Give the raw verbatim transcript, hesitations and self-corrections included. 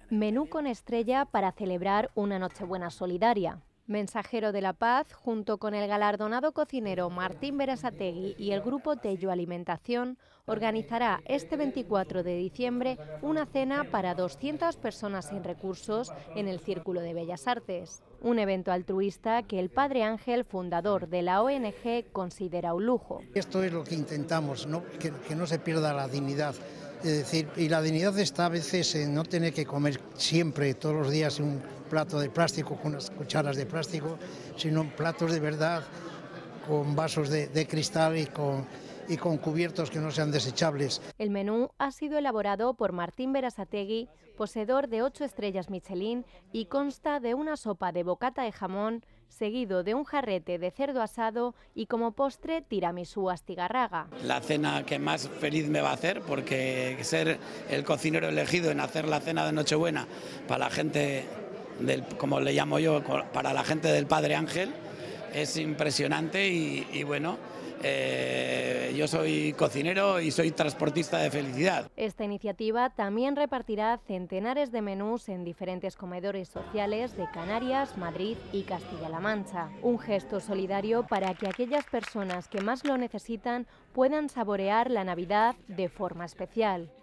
Menú con estrella para celebrar una Nochebuena solidaria. Mensajero de la Paz, junto con el galardonado cocinero Martín Berasategui y el grupo Tello Alimentación, organizará este veinticuatro de diciembre una cena para doscientas personas sin recursos en el Círculo de Bellas Artes. Un evento altruista que el Padre Ángel, fundador de la O N G, considera un lujo. Esto es lo que intentamos, ¿no? que, que no se pierda la dignidad. Es decir, y la dignidad está a veces en no tener que comer siempre, todos los días, un plato de plástico con unas cucharas de plástico, sino platos de verdad, con vasos de, de cristal y con, y con cubiertos que no sean desechables. El menú ha sido elaborado por Martín Berasategui, poseedor de ocho estrellas Michelin, y consta de una sopa de bocata de jamón, seguido de un jarrete de cerdo asado y como postre tiramisú astigarraga. La cena que más feliz me va a hacer, porque ser el cocinero elegido en hacer la cena de Nochebuena para la gente, del, como le llamo yo, para la gente del Padre Ángel, es impresionante y, y bueno, eh, yo soy cocinero y soy transportista de felicidad. Esta iniciativa también repartirá centenares de menús en diferentes comedores sociales de Canarias, Madrid y Castilla-La Mancha. Un gesto solidario para que aquellas personas que más lo necesitan puedan saborear la Navidad de forma especial.